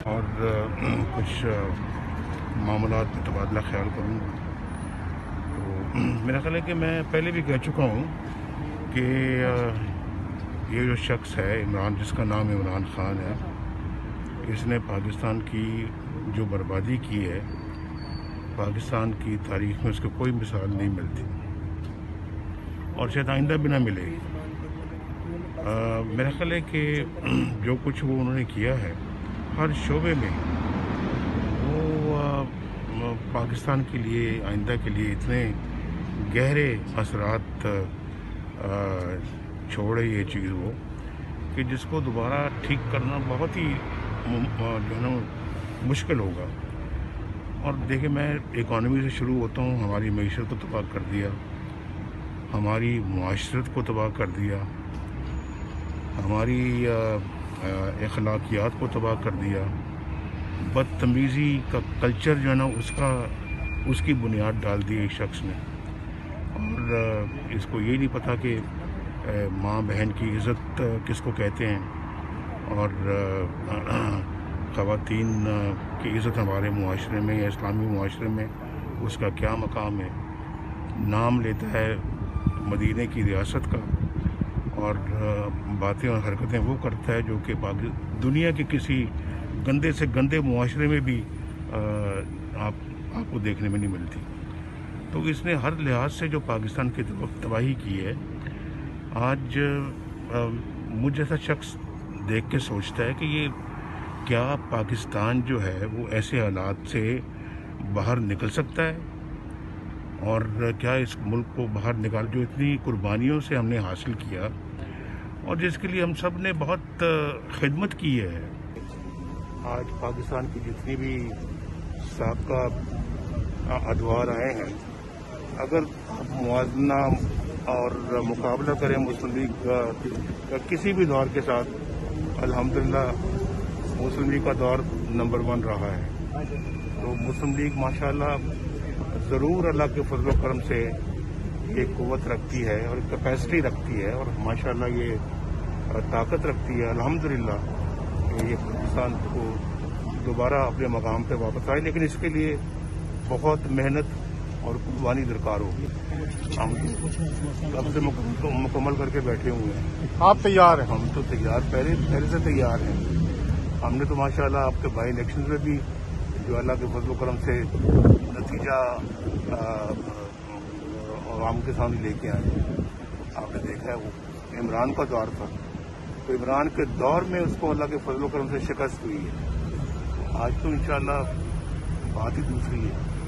اور کچھ معاملات میں تبادلہ خیال کروں گا۔ تو میرا خیال ہے کہ میں پہلے بھی کہہ چکا ہوں کہ یہ جو شخص ہے عمران، جس کا نام عمران خان ہے، اس نے پاکستان کی جو بربادی کی ہے، پاکستان کی تاریخ میں اس کو کوئی مثال نہیں ملتی اور شاید آئندہ بھی نہ ملے گی۔ میرا خیال ہے کہ جو کچھ وہ انہوں نے کیا ہے ہر شعبے میں، وہ پاکستان کے لیے، آئندہ کے لیے اتنے گہرے اثرات چھوڑے یہ چیز وہ، کہ جس کو دوبارہ ٹھیک کرنا بہت ہی جو ہے نا مشکل ہوگا۔ اور دیکھیں، میں اکانومی سے شروع ہوتا ہوں۔ ہماری معیشت کو تباہ کر دیا، ہماری معاشرت کو تباہ کر دیا، ہماری اخلاقیات کو تباہ کر دیا، بدتمیزی کا کلچر جو ہے نا اس کی بنیاد ڈال دی ایک شخص نے۔ اور اس کو یہ نہیں پتہ کہ ماں بہن کی عزت کس کو کہتے ہیں، اور خواتین کی عزت ہمارے معاشرے میں یا اسلامی معاشرے میں اس کا کیا مقام ہے۔ نام لیتا ہے مدینے کی ریاست کا، اور باتیں اور حرکتیں وہ کرتا ہے جو کہ دنیا کے کسی گندے سے گندے معاشرے میں بھی آپ کو دیکھنے میں نہیں ملتی۔ تو اس نے ہر لحاظ سے جو پاکستان کی تباہی کی ہے، آج مجھ جیسا شخص دیکھ کے سوچتا ہے کہ یہ کیا پاکستان جو ہے وہ ایسے حالات سے باہر نکل سکتا ہے، اور کیا اس ملک کو باہر نکال جو اتنی قربانیوں سے ہم نے حاصل کیا اور جس کے لیے ہم سب نے بہت خدمت کی ہے۔ آج پاکستان کی جتنی بھی سابقہ ادوار آئے ہیں، اگر موازنہ اور مقابلہ کریں مسلم لیگ کا کسی بھی دور کے ساتھ، الحمدللہ مسلم لیگ کا دور نمبر 1 رہا ہے۔ تو مسلم لیگ ماشاءاللہ ضرور اللہ کے فضل و کرم سے ایک قوت رکھتی ہے اور کیپیسٹی رکھتی ہے، اور ماشاءاللہ یہ طاقت رکھتی ہے الحمدللہ کہ یہ پاکستان کو دوبارہ اپنے مقام پہ واپس آئے، لیکن اس کے لیے بہت محنت اور قربانی درکار ہوگی۔ ہم کب سے مکمل کر کے بیٹھے ہوئے ہیں۔ آپ تیار ہیں؟ ہم تو تیار، پہلے سے تیار ہیں۔ ہم نے تو ماشاءاللہ آپ کے بائی الیکشن میں بھی جو اللہ کے فضل و کرم سے نتیجہ عوام کے سامنے لے کے آئے ہیں، آپ نے دیکھا ہے وہ عمران کا دور تھا، تو عمران کے دور میں اس کو اللہ کے فضل و کرم سے شکست ہوئی ہے۔ آج تو انشاءاللہ بات ہی دوسری ہے۔